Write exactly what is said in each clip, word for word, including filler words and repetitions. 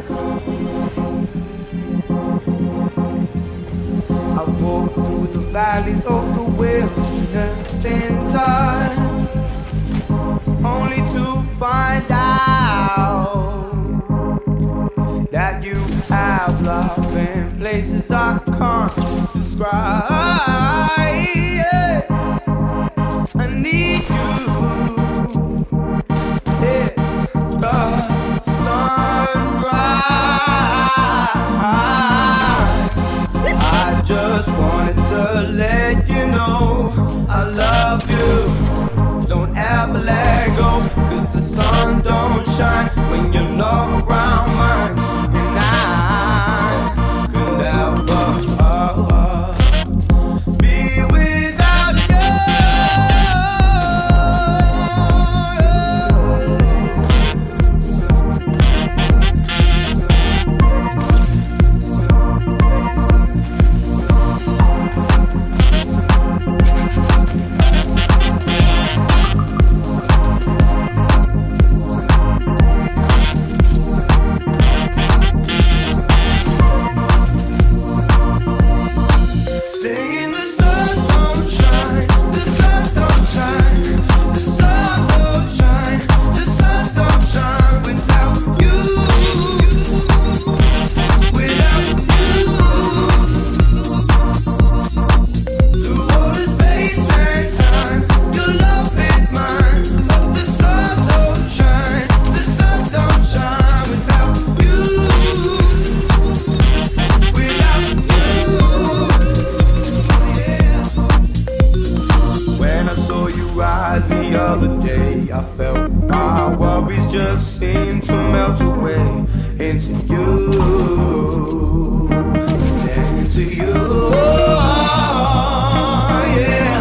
I've walked through the valleys of the wilderness in time, only to find out that you have love in places I can't describe. Yeah. I need you. It's the sunrise. I just wanted to let you know I love you. Don't ever let go, 'cause the sun don't shine when you're not around mine. And I could never uh, uh, be without you. Singing the sun don't shine, the sun don't shine, the sun don't shine, the sun don't shine without you, without you. Through all the space and time, your love is mine. The sun don't shine, the sun don't shine without you, without you. When I saw you rise the other day, I felt my worries just seem to melt away into you, into you, yeah.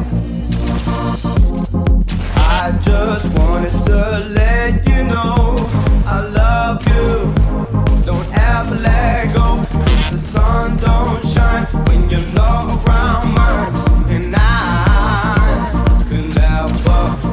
I just wanted to let you know I love you. Don't ever let go, 'cause the sun don't shine when you're not around mine. And I could never